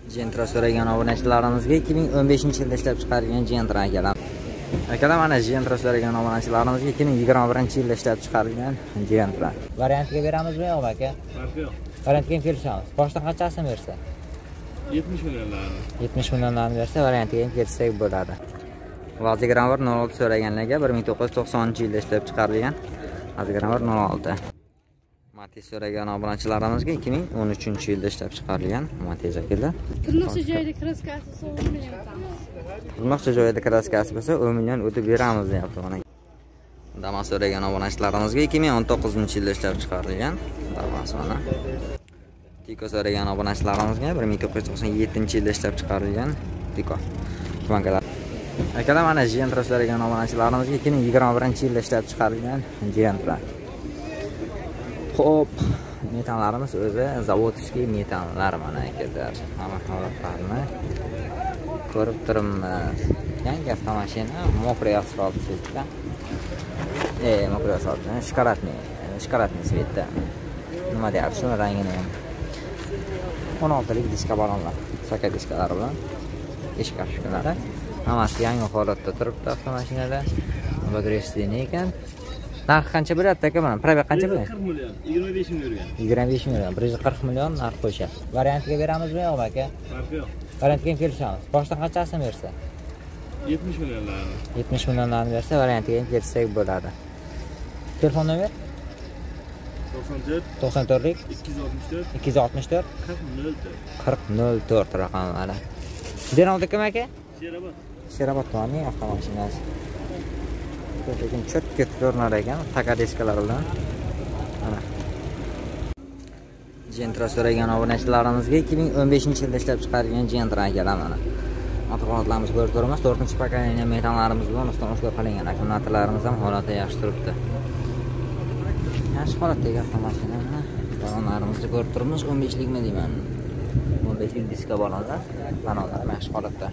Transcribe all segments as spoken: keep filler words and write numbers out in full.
Gentra so'ragan obunachalarimizga ikki ming o'n beshinchi yilda ishlab chiqarilgan Gentra akalar. Akalar mana Gentra so'ragan obunachalarimizga ikki ming yigirma birinchi yilda ishlab chiqarilgan Gentra. Variantga beramizmi yo'qmi aka? Farqi yo'q. Variantga ham kelishamiz. Boshdan qanchasini bersa? yetmish millionlarni. yetmish millionlarni bersa, variantga ham kelsak bo'ladi. Vazigramor nol olti so'raganlarga bir ming to'qqiz yuz to'qsoninchi yilda ishlab chiqarilgan Vazigramor nol olti. Matiz so'ragan obunachilarimizga ikki ming o'n uchinchi yilda ishlab chiqarilgan Matiz akalar. Turmuqchi joyida kraskasi o'n million o'tamiz. Turmuqchi joyida kraskasi bo'lsa o'n million o'tib beramiz deyapti mana. Damas so'ragan obunachilarimizga ikki ming o'n to'qqizinchi yilda ishlab chiqarilgan Damas mana. Tiko so'ragan obunachilarimizga bir ming to'qqiz yuz to'qson yettinchi yilda ishlab chiqarilgan Tiko. Bankalar. Akalar mana Gentra so'ragan obunachilarimizga ikki ming yigirma birinchi yilda ishlab chiqarilgan Gentra. Xo'p, metallarimiz o'zi zavodskiy metallar mana akalar. Hamma holatlarni ko'rib turibmiz. Yangi avtomashina mokriy asfalt svetda. E, mokriy asfalt, shkaratniy, shkaratniy svetda. Nima deyapti, shuni rangini ham. o'n oltilik diska balonlar, saka diskalari bilan eshik ochishkalari. Hammasi yangi holatda turibdi avtomashinada. Bagresli ekan. Narx qancha bo'ladi aka mana? Probeg qancha bo'ladi? qirq million, yigirma besh ming bergan. yigirma besh million, bir yuz qirq million narx qo'yishadi. Variantga beramizmi yo'qmi aka? Farqi yo'q. Variantga ham kelishamiz. Boshdan qanchasini bersa? yetmish millionlarni. yetmish millionlarni bersa, variantga ham kelsak bo'ladi. Telefon nomer? to'qson to'rt to'qson to'rtlik ikki yuz oltmish to'rt ikki yuz oltmish to'rt qirq nol to'rt. qirq nol to'rt raqamlari. Denovda kim aka? Sherobod. Sherobod tumanining avtomashinasi. Lekin cho'tka ko'rinar ekan, taka diskalar bilan. Mana. Gentra so'ragan obunachilarimizga ikki ming o'n beshinchi yilda ishlab chiqarilgan Gentra akalar mana. Avtomatlarimiz ko'rib turibmiz, to'rtinchi paketli metallarimiz bilan uston ushlab qilingan. Akkumulyatorlarimiz ham holati yaxshi turibdi. Yaxshi holatdagi avtomashina. Balonlarimizni ko'rib turibmiz, o'n beshlikmi deyman. o'n beshlik diska balonlar, balonlar ham yaxshi holatda.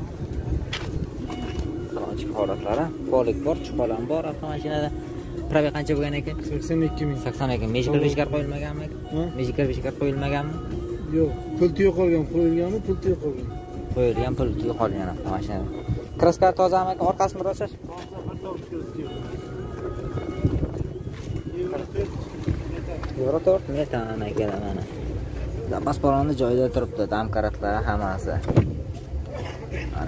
Salonchi holatlari, polik bor, chuqalan bor avtomashinada. Probeg qancha bo'lgan ekan? sakson ikki ming. sakson ikki. Mejikar beshikar qo'yilmaganmi? Mejikar beshikar qo'yilmaganmi? Yo'q, pulti yo'qolgan, qo'yilganmi, pulti yo'qolgan. Qo'yilgan, pulti yo'qolgan avtomashinada. Kraskar tozami aka? Orqasini ro'sash. Euro to'rt metan akalar mana. Zapas balonni joyida turibdi, dam karatlari hammasi. Mana.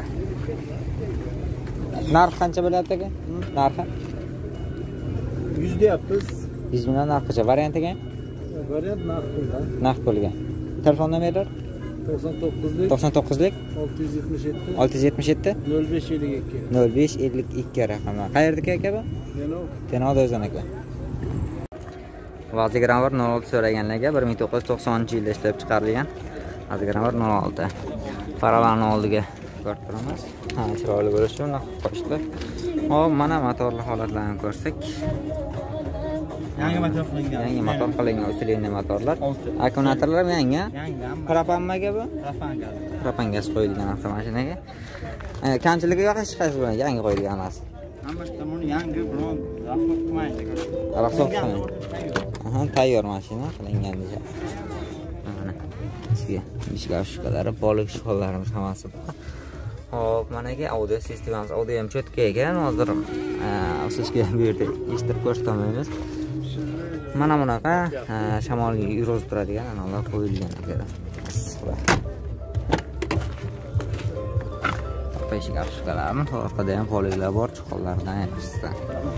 Narx qancha bo'lyapti aka? Narxi? yuz deyapmiz. yuz million narxgacha. Variantiga? Variant narx puldan. Narx bo'lgan. Telefon nomerlar? to'qson to'qqizlik to'qson to'qqizlik olti yuz yetmish yetti olti yuz yetmish yetti nol besh ellik ikki nol besh ellik ikki raqamlar. Qayerdagi aka bu? Denov. Denovda o'zan aka. Vazigramor nol olti so'raganlarga bir ming to'qqiz yuz to'qsoninchi yilda ishlab chiqarilgan Vazigramor nol olti. Paralarni oldiga ko'rib turamiz. Ha, chiroyli bo'lishi uchun qo'shdi. Hop, mana motorli holatlarini ko'rsak. Yangi motor qilingan. Yangi motor qilingan usilenli motorlar. Akkumulyatorlar ham yangi. Yangi. Propanmaga bu? Propanga. Propan gaz qo'yilgan avtomashinaga. Kamchiligi yo'q hech qaysi bilan yangi qo'yilgan emas. Hammasi tomoni yangi, biron rasxod qilmaydi. Rasxod qilmaydi. Aha, tayyor mashina qilingan deja. Mana ichki ishlar shkalari, polik shkollarimiz hammasi bor. Hop, mana aka audio sistemamiz, audio ham cho'tka ekan. Hozir sizga bu yerda eshitib ko'rsatamaymiz. Mana bunaqa shamolga yurg'izib turadigan analar qo'yilgan ekan. Peshik shkalarni, orqada ham poliklar bor, chuqurlardan yaxshisi.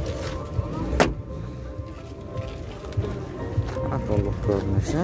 To'liq ko'rinishi.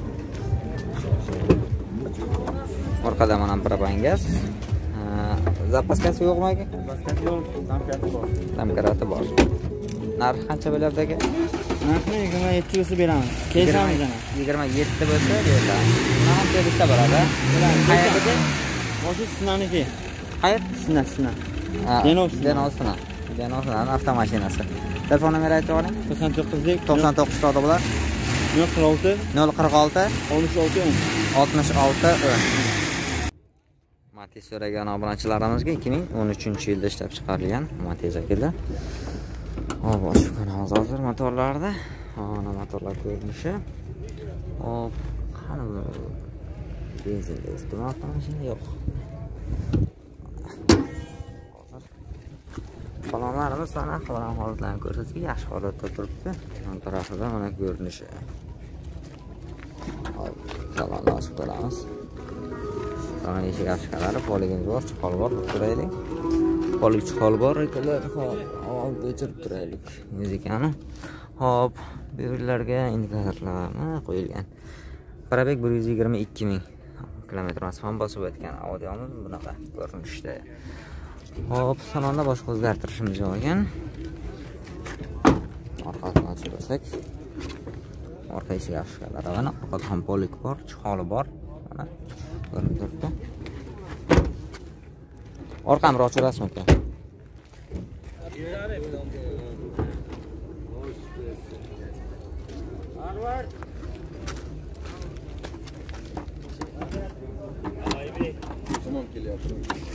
Orqada mana propan gaz. Zapaskasi yo'qmi aka? Zapaskasi yo'q, damkarati bor. Damkarati bor. Narxi qancha bo'lyapti aka? Narxi yigirma yetti bo'lsa beramiz. Kelishamiz ana. yigirma yetti bo'lsa beriladi. Mana bu yerda bo'ladi. Qayerda? Boshi sinaniki. Qayer? Sina, sina. Denov, Denov sina. Denov sina avtomashinasi. Telefon nomeri aytib oling. to'qson to'qqizlik to'qson to'qqiz ko'rdi bular. nol qirq olti nol qirq olti oltmish olti o'n oltmish olti o'n. Matiz so'ragan obunachilarimizga ikki ming o'n uchinchi yilda ishlab chiqarilgan Matiz akalar. Hop, ochib ko'ramiz hozir motorlarda. Mana motorlar ko'rinishi. Hop, qani bu? Benzinda ustma avtomashina yo'q. Balonlarimiz mana qalan holatlarni ko'rsatib, yaxshi holatda turibdi. Yon tarafida mana ko'rinishi. Hop, salonni ochib ko'ramiz. Salon eshik ochqalari, poligimiz bor, chiqol bor, turaylik. Polig chiqol bor ekanlar. Hop, olib o'chirib turaylik. Muzikani. Hop, bu yerlarga indikatorlarni qo'yilgan. Probeg bir yuz yigirma ikki ming kilometr masofani bosib o'tgan. Audiomiz bunaqa ko'rinishda. Hop, salonda boshqa o'zgartirishimiz yo'q ekan. Orqasini ochib olsak, orqa eshik ochqalari mana, orqada ham polik bor, chiqoli bor. Mana ko'rinib turibdi. Orqamni ochirasizmi aka? Tamam kelyapti.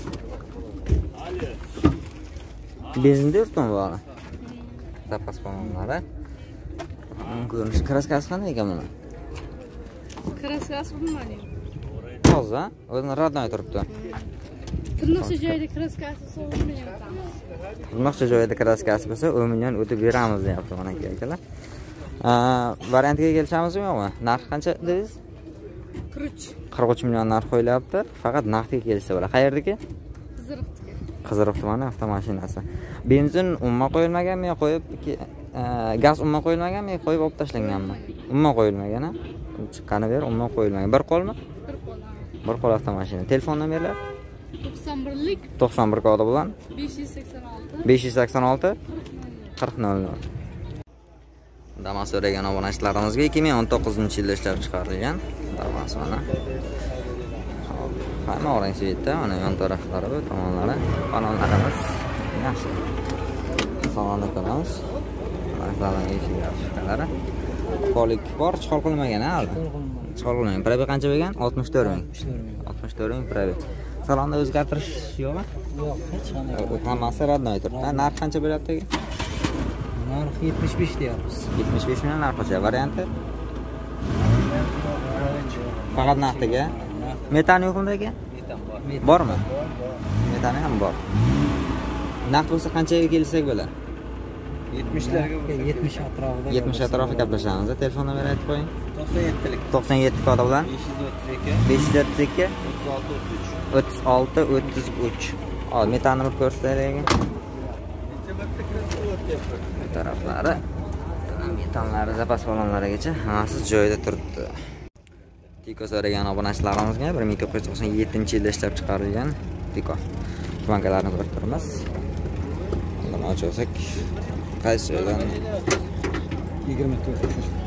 Benzinda yurtmi bu? Zapas balonlari. Ko'rinishi kraskasi qanday ekan buni? Kraskasi bilmadim. Toza, o'zini radnoy turibdi. Tirnoqcha joyida kraskasi o'n million o'tamiz. Tirnoqcha joyida kraskasi bo'lsa o'n million o'tib beramiz deyapti mana akalar. Variantiga kelishamizmi yo'qmi? Narx qancha dedingiz? qirq uch million narx qo'yilyapti. Faqat naqdga kelsa bo'ladi. Qayerdagi? Qiziriqdagi. Qiziriq tumani avtomashinasi. Benzin umuman qo'yilmaganmi yo qo'yib gaz umuman qo'yilmaganmi yo qo'yib olib tashlanganmi? Umuman qo'yilmagan a? Chiqqani ber, umuman qo'yilmagan. Bir qo'lmi? Bir qo'l. Bir qo'l avtomashina. Telefon nomerlar? to'qson birlik to'qson bir kodi bilan besh yuz sakson olti besh yuz sakson olti qirq nol nol. Damas so'ragan obunachilarimizga ikki ming o'n to'qqizinchi yilda ishlab chiqarilgan Damas mana. Hop, hamma orang svetda, mana yon taraflari va tomonlari, balonlarimiz yaxshi. Salonni ko'ramiz. Mana salon eshik ochqalari. Polik bor, chiqol qilmagan a hali. Chiqol qilmagan. Probeg qancha bo'lgan? oltmish to'rt ming. oltmish to'rt ming probeg. Salonda o'zgartirish yo'qmi? Yo'q, hech qanday. Hammasi radnoy turibdi. Narx qancha bo'lyapti aka? Narx yetmish besh deyapmiz. yetmish besh million narx qo'ysa, varianti? Faqat naqdiga. Metan yo'qmi aka? Metan bor. Bormi? Metan ham bor. Naqd bo'lsa qanchaga kelsak bo'ladi? yetmishlarga yetmish atrofida. yetmish atrofida gaplashamiz. Telefon nomerini aytib qo'ying. to'qson yettilik. to'qson yetti kodi bilan besh yuz o'ttiz ikki. besh yuz o'ttiz ikki o'ttiz olti o'ttiz uch. Hop, metanni bir ko'rsataylik. Taraflari, metanlari, zapas balonlarigacha hammasi joyida turibdi. Tiko so'ragan obunachilarimizga bir ming to'qqiz yuz to'qson yettinchi yilda ishlab chiqarilgan Tiko tumankalarni ko'rib turibmiz. Uni ochsak, qaysi joydan? yigirma to'rt.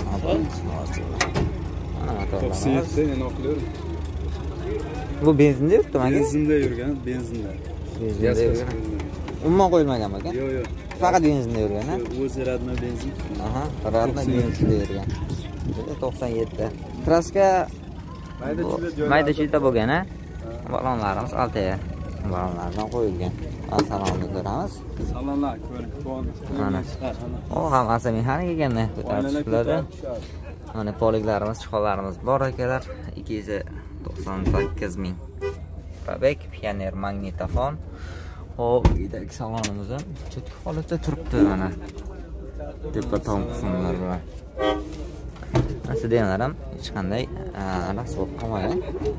to'qson yetti inoqlar. Bu benzinda yuribdi, menga. Benzinda yurgan, benzinda. Benzinda yurgan. Umuman qo'yilmagan ekan. Yo'q, yo'q. Faqat benzinda yurgan, ha? O'zi radnoy benzin. Aha, radnoy benzinda yurgan. to'qson yetti. Kraska mayda-chuyda bo'lgan, ha? Balonlarimiz Altair balonlaridan qo'yilgan. Salonni ko'ramiz. Salonlar ko'rib Mana. O, hammasi mexanik ekanda ko'tarib chiqiladi. Mana poliglarimiz, chiqollarimiz bor akalar. ikki yuz to'qson sakkiz ming. Probeg, Pioneer magnitofon. Hop, uyidagi salonimiz ham cho'tki holatda turibdi mana. Tepa tom qismlar bilan. Aslida ham hech qanday rasvo qolmagan.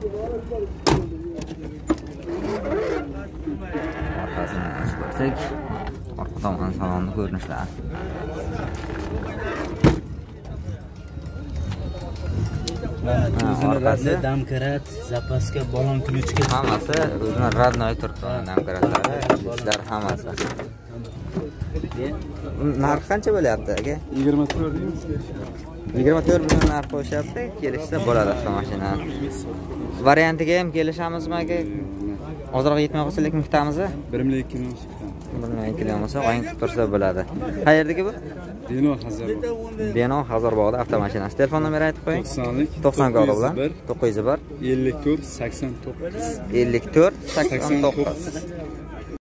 Orqasini ochib ko'rsak, orqa tomon salonni ko'rinishlari. O'zini damkarat, zapaska, balon ключка hammasi o'zini radnoy turibdi. Damkaratlari, ishlar hammasi. Narx qancha bo'lyapti aka? yigirma to'rt. yigirma to'rt million narx qo'yishyapti. Kelishsa bo'ladi avtomashina. Variantiga ham kelishamizmi aka? Hozirga yetmay qolsa lekin kutamiz. bir million ikki ming so'm. bir million ikki ming bo'lsa, o'yin qilib tursa bo'ladi. Qayerdagi bu? Bino Hazarbog'. Bino Hazarbog'da avtomashinasi. Telefon nomeri aytib qo'ying. to'qsonlik to'qson kodi bilan to'qqiz yuz bir ellik to'rt sakson to'qqiz ellik to'rt sakson to'qqiz.